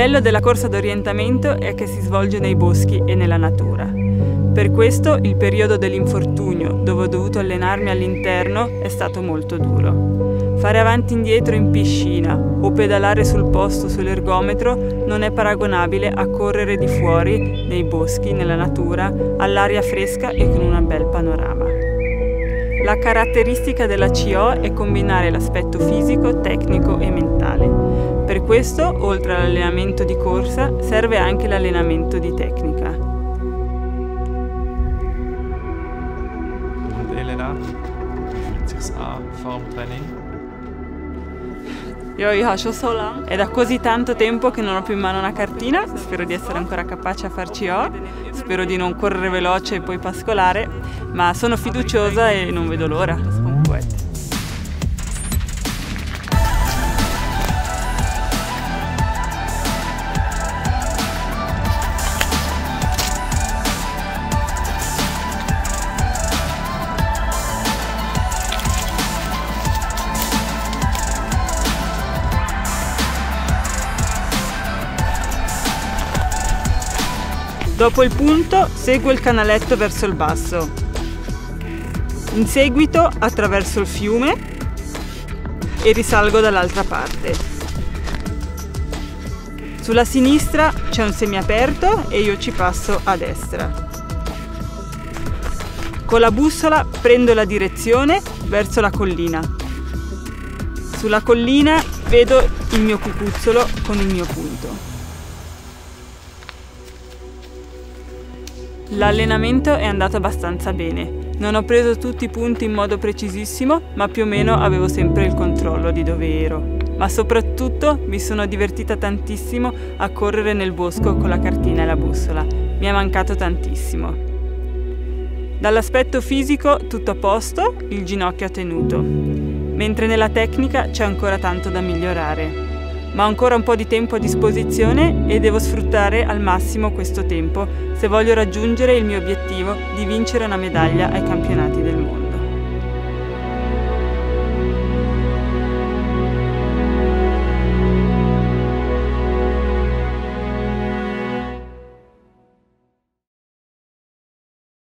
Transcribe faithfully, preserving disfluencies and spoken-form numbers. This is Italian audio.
bello della corsa d'orientamento è che si svolge nei boschi e nella natura. Per questo il periodo dell'infortunio, dove ho dovuto allenarmi all'interno, è stato molto duro. Fare avanti e indietro in piscina o pedalare sul posto sull'ergometro non è paragonabile a correre di fuori, nei boschi, nella natura, all'aria fresca e con un bel panorama. La caratteristica della C O è combinare l'aspetto fisico, tecnico e mentale. Per questo, oltre all'allenamento di corsa, serve anche l'allenamento di tecnica. Und Elena, wie fühlt sich's an vor dem Training? Io, io faccio solo. È da così tanto tempo che non ho più in mano una cartina, spero di essere ancora capace a far C O, spero di non correre veloce e poi pascolare, ma sono fiduciosa e non vedo l'ora. Un poeta. Dopo il punto, seguo il canaletto verso il basso. In seguito attraverso il fiume e risalgo dall'altra parte. Sulla sinistra c'è un semiaperto e io ci passo a destra. Con la bussola prendo la direzione verso la collina. Sulla collina vedo il mio cucuzzolo con il mio punto. L'allenamento è andato abbastanza bene. Non ho preso tutti i punti in modo precisissimo, ma più o meno avevo sempre il controllo di dove ero. Ma soprattutto mi sono divertita tantissimo a correre nel bosco con la cartina e la bussola. Mi è mancato tantissimo. Dall'aspetto fisico tutto a posto, il ginocchio a tenuto. Mentre nella tecnica c'è ancora tanto da migliorare. Ma ho ancora un po' di tempo a disposizione e devo sfruttare al massimo questo tempo se voglio raggiungere il mio obiettivo di vincere una medaglia ai campionati del mondo.